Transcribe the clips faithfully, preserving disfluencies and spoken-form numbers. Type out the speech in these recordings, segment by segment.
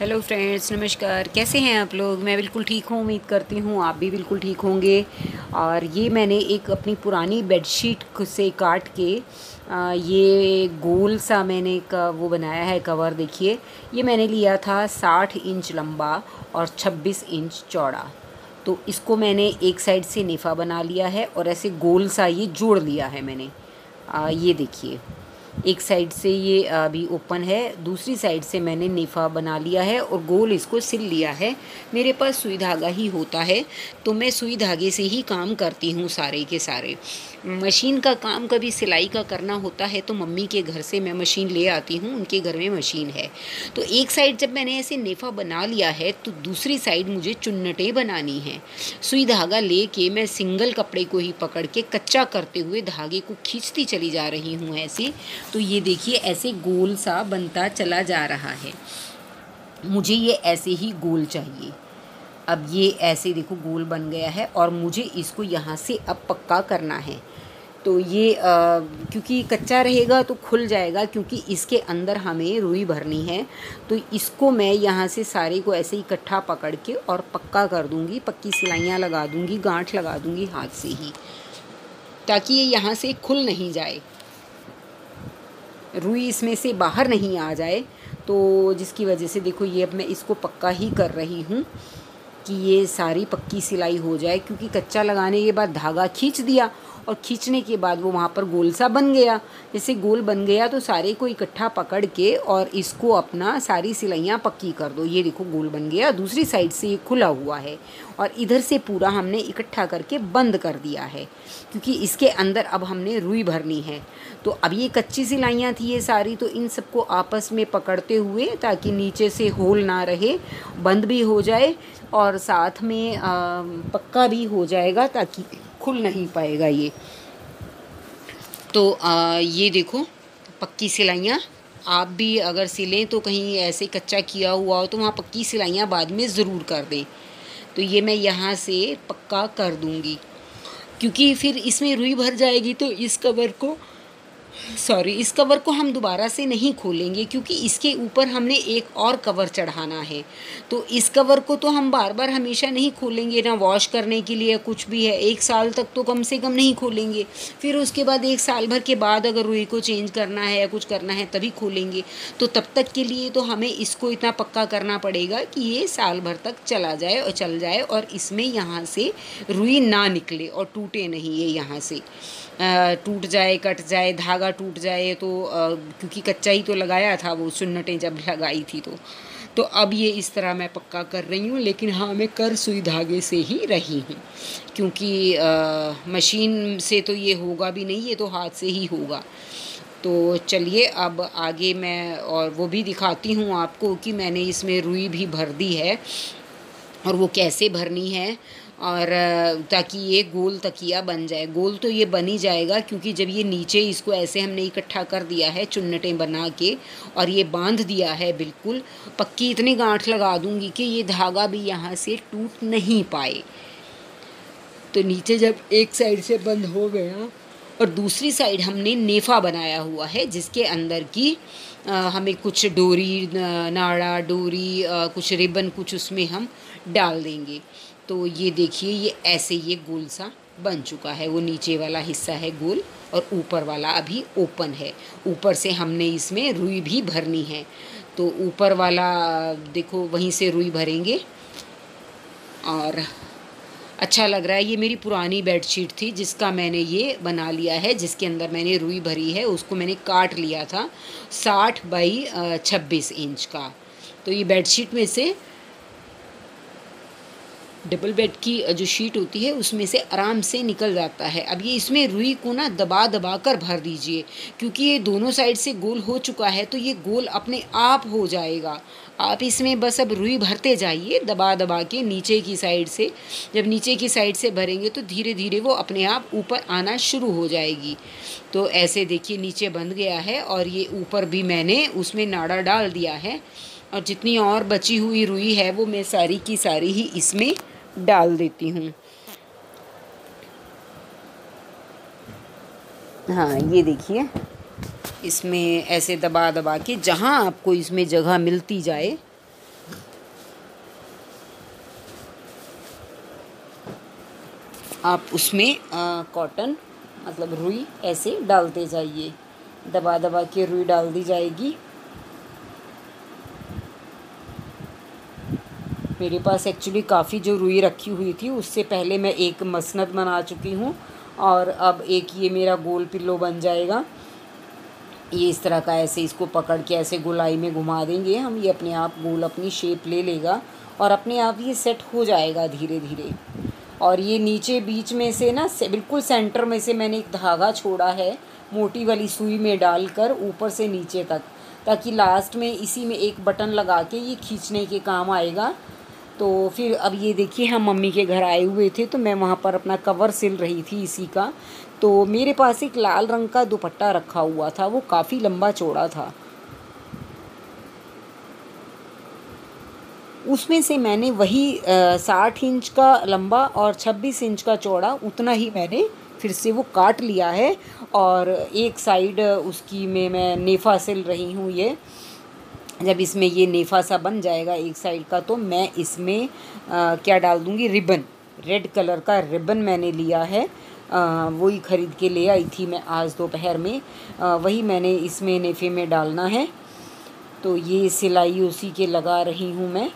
Hello friends, नमस्कार। कैसे हैं आप लोग? मैं बिल्कुल ठीक हूँ, उम्मीद करती हूँ आप भी बिल्कुल ठीक होंगे। और ये मैंने एक अपनी पुरानी बेडशीट से काट के आ, ये गोल सा मैंने का वो बनाया है कवर। देखिए, ये मैंने लिया था साठ इंच लंबा और छब्बीस इंच चौड़ा। तो इसको मैंने एक साइड से नेफ़ा बना लिया है और ऐसे गोल सा ये जोड़ लिया है मैंने। आ, ये देखिए, एक साइड से ये अभी ओपन है, दूसरी साइड से मैंने नेफ़ा बना लिया है और गोल इसको सिल लिया है। मेरे पास सुई धागा ही होता है तो मैं सुई धागे से ही काम करती हूँ सारे के सारे। मशीन का काम कभी सिलाई का करना होता है तो मम्मी के घर से मैं मशीन ले आती हूँ, उनके घर में मशीन है। तो एक साइड जब मैंने ऐसे नेफ़ा बना लिया है तो दूसरी साइड मुझे चुन्नटें बनानी हैं। सुई धागा लेके मैं सिंगल कपड़े को ही पकड़ के कच्चा करते हुए धागे को खींचती चली जा रही हूँ ऐसे। तो ये देखिए, ऐसे गोल सा बनता चला जा रहा है। मुझे ये ऐसे ही गोल चाहिए। अब ये ऐसे देखो गोल बन गया है और मुझे इसको यहाँ से अब पक्का करना है। तो ये आ, क्योंकि कच्चा रहेगा तो खुल जाएगा, क्योंकि इसके अंदर हमें रुई भरनी है। तो इसको मैं यहाँ से सारे को ऐसे इकट्ठा पकड़ के और पक्का कर दूँगी, पक्की सिलाइयाँ लगा दूँगी, गांठ लगा दूँगी हाथ से ही, ताकि ये यहाँ से खुल नहीं जाए, रुई इसमें से बाहर नहीं आ जाए। तो जिसकी वजह से देखो, ये अब मैं इसको पक्का ही कर रही हूँ कि ये सारी पक्की सिलाई हो जाए। क्योंकि कच्चा लगाने के बाद धागा खींच दिया और खींचने के बाद वो वहाँ पर गोल सा बन गया। जैसे गोल बन गया तो सारे को इकट्ठा पकड़ के और इसको अपना सारी सिलाइयाँ पक्की कर दो। ये देखो गोल बन गया, दूसरी साइड से ये खुला हुआ है और इधर से पूरा हमने इकट्ठा करके बंद कर दिया है, क्योंकि इसके अंदर अब हमने रुई भरनी है। तो अब ये कच्ची सिलाइयाँ थी ये सारी, तो इन सबको आपस में पकड़ते हुए, ताकि नीचे से होल ना रहे, बंद भी हो जाए और साथ में आ, पक्का भी हो जाएगा, ताकि खुल नहीं पाएगा ये। तो आ, ये देखो पक्की सिलाइयाँ। आप भी अगर सिलें तो कहीं ऐसे कच्चा किया हुआ हो तो वहाँ पक्की सिलाइयाँ बाद में ज़रूर कर दें। तो ये मैं यहाँ से पक्का कर दूँगी, क्योंकि फिर इसमें रुई भर जाएगी तो इस कवर को सॉरी इस कवर को हम दोबारा से नहीं खोलेंगे, क्योंकि इसके ऊपर हमने एक और कवर चढ़ाना है। तो इस कवर को तो हम बार बार हमेशा नहीं खोलेंगे ना, वॉश करने के लिए कुछ भी है, एक साल तक तो कम से कम नहीं खोलेंगे। फिर उसके बाद एक साल भर के बाद अगर रुई को चेंज करना है या कुछ करना है तभी खोलेंगे। तो तब तक के लिए तो हमें इसको इतना पक्का करना पड़ेगा कि ये साल भर तक चला जाए और चल जाए और इसमें यहाँ से रुई ना निकले और टूटे नहीं, ये यहाँ से टूट जाए, कट जाए, धागा टूट जाए तो आ, क्योंकि कच्चा ही तो लगाया था, वो चुन्नटें जब लगाई थी तो तो अब ये इस तरह मैं पक्का कर रही हूँ। लेकिन हाँ, मैं कर सुई धागे से ही रही हूँ, क्योंकि आ, मशीन से तो ये होगा भी नहीं, ये तो हाथ से ही होगा। तो चलिए अब आगे मैं और वो भी दिखाती हूँ आपको कि मैंने इसमें रुई भी भर दी है और वो कैसे भरनी है, और ताकि ये गोल तकिया बन जाए। गोल तो ये बन ही जाएगा, क्योंकि जब ये नीचे इसको ऐसे हमने इकट्ठा कर दिया है चुन्नटें बना के और ये बांध दिया है बिल्कुल पक्की, इतनी गांठ लगा दूंगी कि ये धागा भी यहाँ से टूट नहीं पाए। तो नीचे जब एक साइड से बंद हो गया और दूसरी साइड हमने नेफ़ा बनाया हुआ है, जिसके अंदर की आ, हमें कुछ डोरी, नाड़ा, डोरी, आ, कुछ रिबन, कुछ उसमें हम डाल देंगे। तो ये देखिए, ये ऐसे ये गोल सा बन चुका है। वो नीचे वाला हिस्सा है गोल और ऊपर वाला अभी ओपन है। ऊपर से हमने इसमें रुई भी भरनी है। तो ऊपर वाला देखो, वहीं से रुई भरेंगे और अच्छा लग रहा है। ये मेरी पुरानी बेडशीट थी जिसका मैंने ये बना लिया है, जिसके अंदर मैंने रुई भरी है। उसको मैंने काट लिया था साठ बाई छब्बीस इंच का। तो ये बेडशीट में से, डबल बेड की जो शीट होती है उसमें से आराम से निकल जाता है। अब ये इसमें रुई को ना दबा दबा कर भर दीजिए, क्योंकि ये दोनों साइड से गोल हो चुका है तो ये गोल अपने आप हो जाएगा। आप इसमें बस अब रुई भरते जाइए दबा दबा के नीचे की साइड से। जब नीचे की साइड से भरेंगे तो धीरे धीरे वो अपने आप ऊपर आना शुरू हो जाएगी। तो ऐसे देखिए, नीचे बंध गया है और ये ऊपर भी मैंने उसमें नाड़ा डाल दिया है और जितनी और बची हुई रुई है वो मैं सारी की सारी ही इसमें डाल देती हूँ। हाँ, ये देखिए, इसमें ऐसे दबा दबा के जहाँ आपको इसमें जगह मिलती जाए आप उसमें कॉटन मतलब रुई ऐसे डालते जाइए, दबा दबा के रुई डाल दी जाएगी। मेरे पास एक्चुअली काफ़ी जो रुई रखी हुई थी उससे पहले मैं एक मसनद बना चुकी हूँ, और अब एक ये मेरा गोल पिल्लो बन जाएगा। ये इस तरह का ऐसे इसको पकड़ के ऐसे गोलाई में घुमा देंगे हम, ये अपने आप गोल अपनी शेप ले लेगा और अपने आप ये सेट हो जाएगा धीरे धीरे। और ये नीचे बीच में से ना से बिल्कुल सेंटर में से मैंने एक धागा छोड़ा है मोटी वाली सुई में डालकर ऊपर से नीचे तक, ताकि लास्ट में इसी में एक बटन लगा के ये खींचने के काम आएगा। तो फिर अब ये देखिए हम मम्मी के घर आए हुए थे, तो मैं वहाँ पर अपना कवर सिल रही थी इसी का। तो मेरे पास एक लाल रंग का दुपट्टा रखा हुआ था, वो काफ़ी लंबा चौड़ा था। उसमें से मैंने वही साठ इंच का लंबा और छब्बीस इंच का चौड़ा उतना ही मैंने फिर से वो काट लिया है। और एक साइड उसकी में मैं नेफा सिल रही हूँ। ये जब इसमें ये नेफा सा बन जाएगा एक साइड का, तो मैं इसमें आ, क्या डाल दूँगी, रिबन, रेड कलर का रिबन मैंने लिया है। वही ख़रीद के ले आई थी मैं आज दोपहर में, आ, वही मैंने इसमें नेफे में डालना है। तो ये सिलाई उसी के लगा रही हूँ मैं।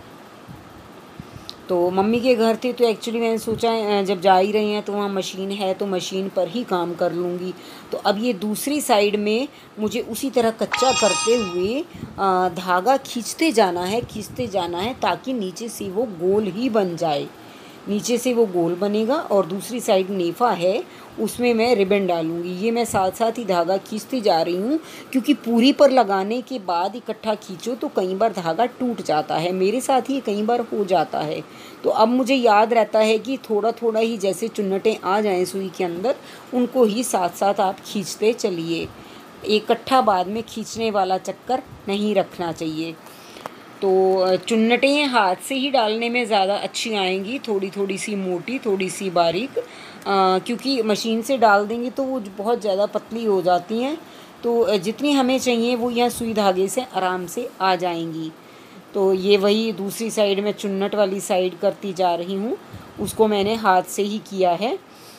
तो मम्मी के घर थे तो एक्चुअली मैंने सोचा जब जा ही रही हैं तो वहाँ मशीन है तो मशीन पर ही काम कर लूँगी। तो अब ये दूसरी साइड में मुझे उसी तरह कच्चा करते हुए धागा खींचते जाना है खींचते जाना है ताकि नीचे से वो गोल ही बन जाए। नीचे से वो गोल बनेगा और दूसरी साइड नेफा है उसमें मैं रिबन डालूँगी। ये मैं साथ साथ ही धागा खींचती जा रही हूँ, क्योंकि पूरी पर लगाने के बाद इकट्ठा खींचो तो कई बार धागा टूट जाता है, मेरे साथ ही कई बार हो जाता है। तो अब मुझे याद रहता है कि थोड़ा थोड़ा ही जैसे चुन्नटें आ जाएं सुई के अंदर, उनको ही साथ साथ आप खींचते चलिए। इकट्ठा बाद में खींचने वाला चक्कर नहीं रखना चाहिए। तो चुन्नटें हाथ से ही डालने में ज़्यादा अच्छी आएंगी, थोड़ी थोड़ी सी मोटी थोड़ी सी बारीक, आ, क्योंकि मशीन से डाल देंगे तो वो बहुत ज़्यादा पतली हो जाती हैं। तो जितनी हमें चाहिए वो यहाँ सुई धागे से आराम से आ जाएंगी। तो ये वही दूसरी साइड में चुन्नट वाली साइड करती जा रही हूँ, उसको मैंने हाथ से ही किया है।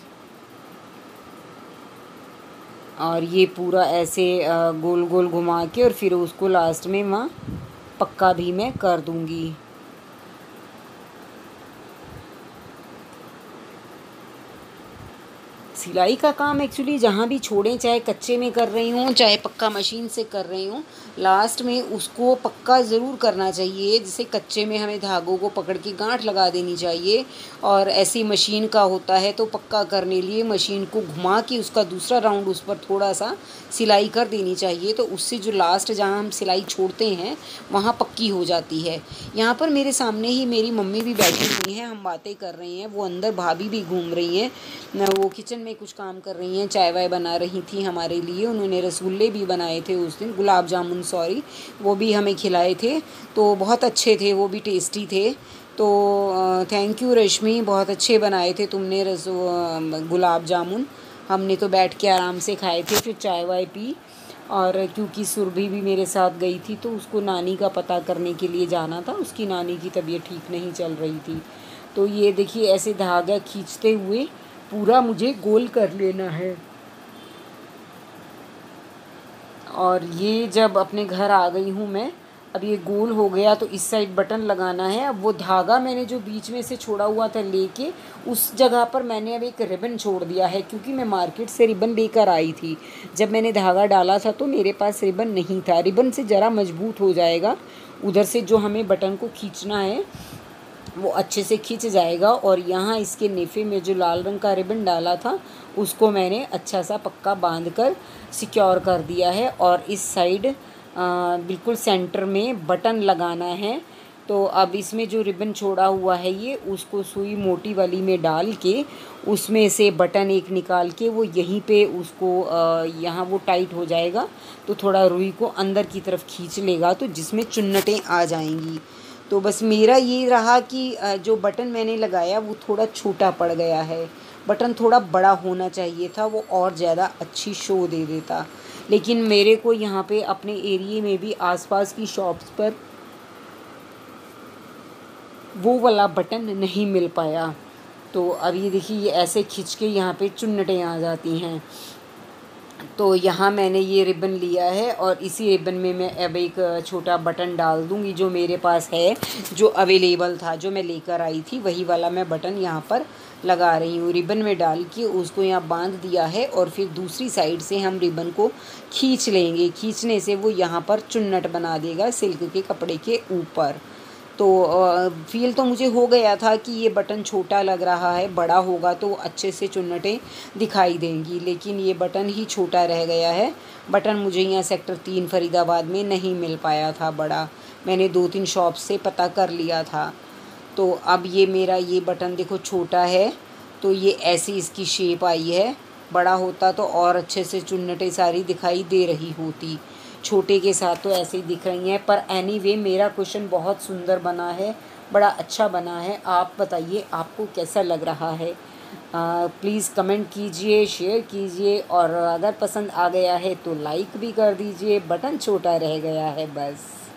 और ये पूरा ऐसे गोल गोल घुमा के और फिर उसको लास्ट में वहाँ पक्का भी मैं कर दूंगी। सिलाई का काम एक्चुअली जहाँ भी छोड़ें, चाहे कच्चे में कर रही हूँ चाहे पक्का मशीन से कर रही हूँ, लास्ट में उसको पक्का ज़रूर करना चाहिए। जैसे कच्चे में हमें धागों को पकड़ के गांठ लगा देनी चाहिए, और ऐसी मशीन का होता है तो पक्का करने लिए मशीन को घुमा के उसका दूसरा राउंड उस पर थोड़ा सा सिलाई कर देनी चाहिए। तो उससे जो लास्ट जहाँ हम सिलाई छोड़ते हैं वहाँ पक्की हो जाती है। यहाँ पर मेरे सामने ही मेरी मम्मी भी बैठी हुई हैं, हम बातें कर रहे हैं, वो अंदर भाभी भी घूम रही हैं, वो किचन में कुछ काम कर रही हैं, चाय वाय बना रही थी हमारे लिए। उन्होंने रसगुल्ले भी बनाए थे उस दिन, गुलाब जामुन सॉरी, वो भी हमें खिलाए थे, तो बहुत अच्छे थे, वो भी टेस्टी थे। तो थैंक यू रश्मि, बहुत अच्छे बनाए थे तुमने रस गुलाब जामुन। हमने तो बैठ के आराम से खाए थे, फिर चाय वाय पी। और क्योंकि सुरभि भी मेरे साथ गई थी तो उसको नानी का पता करने के लिए जाना था, उसकी नानी की तबीयत ठीक नहीं चल रही थी। तो ये देखिए ऐसे धागा खींचते हुए पूरा मुझे गोल कर लेना है। और ये जब अपने घर आ गई हूँ मैं, अब ये गोल हो गया तो इस साइड बटन लगाना है। अब वो धागा मैंने जो बीच में से छोड़ा हुआ था लेके, उस जगह पर मैंने अब एक रिबन छोड़ दिया है, क्योंकि मैं मार्केट से रिबन लेकर आई थी। जब मैंने धागा डाला था तो मेरे पास रिबन नहीं था। रिबन से ज़रा मजबूत हो जाएगा, उधर से जो हमें बटन को खींचना है वो अच्छे से खींच जाएगा। और यहाँ इसके नेफे में जो लाल रंग का रिबन डाला था उसको मैंने अच्छा सा पक्का बांध कर सिक्योर कर दिया है। और इस साइड बिल्कुल सेंटर में बटन लगाना है। तो अब इसमें जो रिबन छोड़ा हुआ है ये, उसको सुई मोटी वाली में डाल के उसमें से बटन एक निकाल के वो यहीं पे उसको यहाँ वो टाइट हो जाएगा, तो थोड़ा रुई को अंदर की तरफ खींच लेगा तो जिसमें चुन्नटें आ जाएंगी। तो बस मेरा ये रहा कि जो बटन मैंने लगाया वो थोड़ा छोटा पड़ गया है, बटन थोड़ा बड़ा होना चाहिए था, वो और ज़्यादा अच्छी शो दे देता। लेकिन मेरे को यहाँ पे अपने एरिए में भी आसपास की शॉप्स पर वो वाला बटन नहीं मिल पाया। तो अब ये देखिए ये ऐसे खींच के यहाँ पे चुन्नटें आ जाती हैं। तो यहाँ मैंने ये रिबन लिया है और इसी रिबन में मैं अब एक छोटा बटन डाल दूँगी जो मेरे पास है, जो अवेलेबल था, जो मैं लेकर आई थी वही वाला मैं बटन यहाँ पर लगा रही हूँ। रिबन में डाल के उसको यहाँ बांध दिया है और फिर दूसरी साइड से हम रिबन को खींच लेंगे। खींचने से वो यहाँ पर चुन्नट बना देगा सिल्क के कपड़े के ऊपर। तो फील तो मुझे हो गया था कि ये बटन छोटा लग रहा है, बड़ा होगा तो अच्छे से चुन्नटें दिखाई देंगी, लेकिन ये बटन ही छोटा रह गया है। बटन मुझे यहाँ सेक्टर तीन फरीदाबाद में नहीं मिल पाया था बड़ा, मैंने दो तीन शॉप से पता कर लिया था। तो अब ये मेरा ये बटन देखो छोटा है, तो ये ऐसी इसकी शेप आई है। बड़ा होता तो और अच्छे से चुन्नटें सारी दिखाई दे रही होती, छोटे के साथ तो ऐसे ही दिख रही हैं। पर एनीवे मेरा क्वेश्चन बहुत सुंदर बना है, बड़ा अच्छा बना है। आप बताइए आपको कैसा लग रहा है। प्लीज़ कमेंट कीजिए, शेयर कीजिए और अगर पसंद आ गया है तो लाइक भी कर दीजिए। बटन छोटा रह गया है बस।